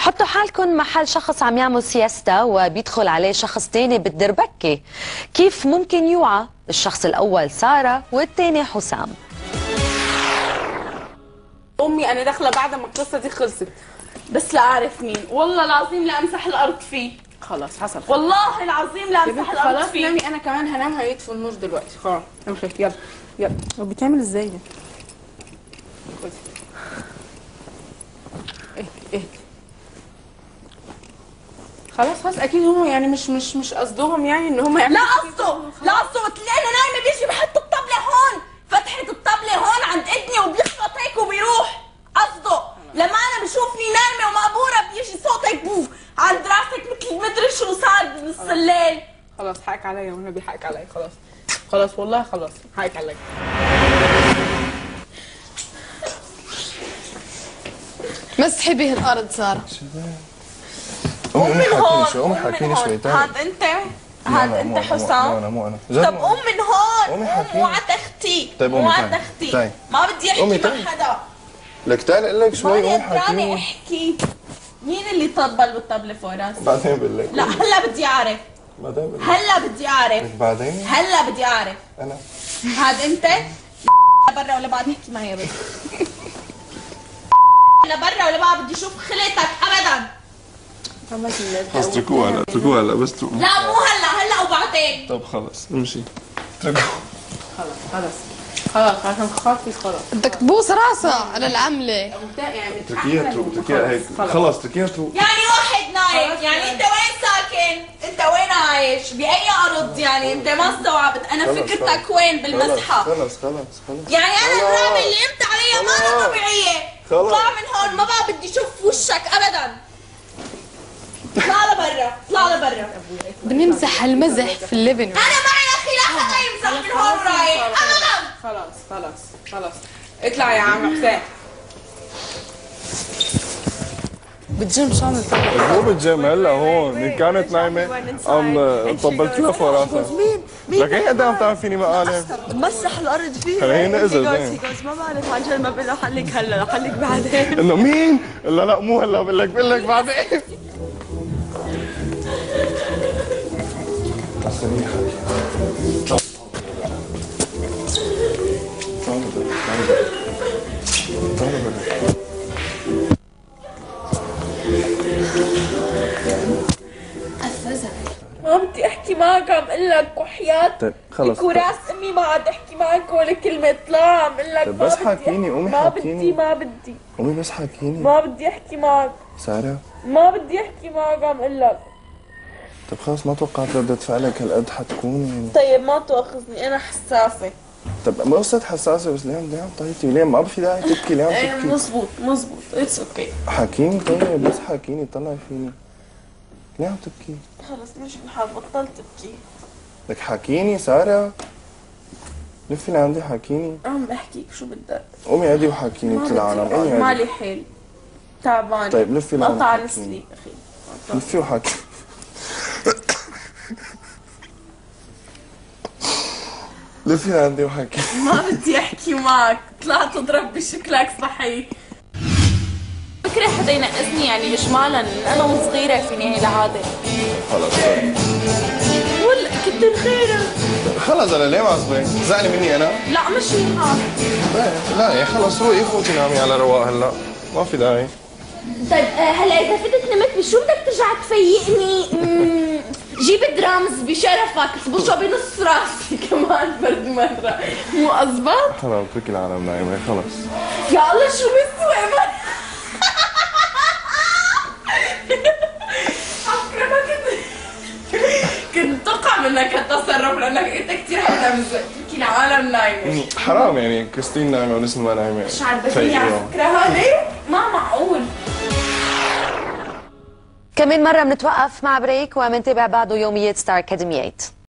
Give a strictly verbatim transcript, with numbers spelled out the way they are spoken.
حطوا حالكم محل شخص عم يعمل سياستا وبيدخل عليه شخص تاني بالدربكة، كيف ممكن يوعى؟ الشخص الأول سارة والتاني حسام. أمي أنا داخلة بعد ما القصة دي خلصت، بس لا أعرف مين، والله العظيم لا أمسح الأرض فيه. خلاص حصل، والله العظيم لا أمسح الأرض خلاص فيه. خلاص نامي، أنا كمان هنام، هيطفوا النور دلوقتي. خلاص امشي، يلا يلا. هو بيتعمل إزاي ده؟ ايه ايه خلاص خلاص اكيد هم يعني مش مش مش قصدهم يعني ان هم يعملوا. لا قصده، لا قصده. تلاقينا نايمه بيجي بحط الطبله هون، فتحه الطبله هون عند اذني وبيخبط هيك وبيروح. قصده لما انا بشوفني نايمه ومقبوره بيجي صوت هيك بوف عند راسك مثل مدري شو صار بنص الليل. خلاص حقك عليا والنبي، حقك عليا. خلاص خلاص والله خلاص حقك عليا. مسحي به الارض ساره. قوم من هون، قوم حكيني شوي. هاد انت، هاد انت حسام. مو انا مو انا. طب قوم من هون، قوم وعد اختي. طيب قومي وعد اختي. ما بدي احكي مع حدا. لك تعال اقول لك شوي. قوم حكيني. احكي. مين اللي طبل بالطبله فوق راسي؟ بعدين بقول لك. لا هلا بدي اعرف. بعدين بقول لك. هلا بدي اعرف. بعدين؟ هلا بدي اعرف. انا. هاد انت برا ولا بعد احكي معي بس. لبرا ولا بقى بدي اشوف خليتك ابدا. خلص اتركوها هلا، اتركوها هلا بس تروح. لا مو هلا، هلا وبعدين. طب خلص امشي، اتركوها. خلص خلص خلص عشان خاطري خلص. بدك تبوس راسها على العمله. يعني اتركيها تروح، اتركيها هيك. خلص اتركيها تروح. يعني واحد نايم، يعني انت وين ساكن؟ انت وين عايش؟ بأي ارض؟ يعني انت ما استوعبت انا فكرتك وين بالمسحه. خلص خلص خلص. يعني انا الرعبه اللي قمت عليها ما أنا طبيعيه. اطلع من هون، ما بقى بدي اشوف وشك ابدا. اطلع لبرا، اطلع لبرا. بدنا نمسح هالمزح في الليفينج. انا معي اخي لا حدا يمسح من هون رايح ابدا. خلاص خلاص خلاص اطلع يا عم حسين. بتجم شان مو بتجم هلا هون كانت نايمه قام طبلت لها فوق راسها. مين؟ مين؟ لك هي قد عم تعمل فيني مقالب؟ مسح الارض فيه. هي نقزت ما بعرف عن جد، ما بقول له حلك هلا، حلك بعدين. انه مين؟ لا لا مو هلا، بقول لك بقول لك بعدين. ما بدي احكي معك، عم اقول لك وحياة طيب خلص وراس امي ما عاد احكي معك ولا كلمة. اطلع عم اقول لك. طيب بس حكيني، قومي حكيني. ما بدي ما بدي قومي بس حكيني. ما بدي احكي معك سارة. ما بدي احكي معك عم اقول لك. طيب خلص ما توقعت ردة فعلك هالقد حتكون يعني. طيب ما تواخذني انا حساسة. طب ما قصة حساسة، بس ليه عم ليه عم تعيطي وليه ما في داعي تبكي؟ ليه عم ايه تبكي؟ مزبوط مزبوط، اتس اوكي. حكيني طيب بس حكيني، طلعي فيني. ليه عم تبكي؟ خلص مش بنحب، بطلت تبكي. لك حكيني سارة. لفي لعندي حكيني. عم بحكيك شو بدك. قومي عادي وحكيني مثل العالم، قومي عادي. مالي حيل. تعبانة. طيب لفي لعندي. قطع رسلي اخي. لفي وحكي. لفي لعندي وحكي. ما بدي احكي معك، طلعت تضرب بشكلك صحي. فكرة حدا ينقذني يعني اجمالا، انا وصغيرة فيني هي العادة. خلص ولا كتر خيرك. خلص انا ليه معصبة؟ زعلي مني انا؟ لا مش منها. لا يا خلص روقي فوتي نامي على رواق هلا، ما في داعي. طيب هلا اذا فتت نمت شو بدك ترجع تفيقني؟ جيب درامز بشرفك، اصبطها بنص راسي كمان فرد مرة، مو أزبط؟ خلص اتركي العالم نايمة خلص. يا الله شو مسوي عفكرة ما كنت كنت توقع منك هالتصرف لأنك أنت كثير حدا مزق، اتركي العالم نايمة. حرام يعني كريستين نايمة ونسمة ما نايمة. مش عجبتني على فكرة هذه؟ ما معقول. كمان مرة بنتوقف مع بريك ومنتابع بعده يوميات ستار أكاديميات.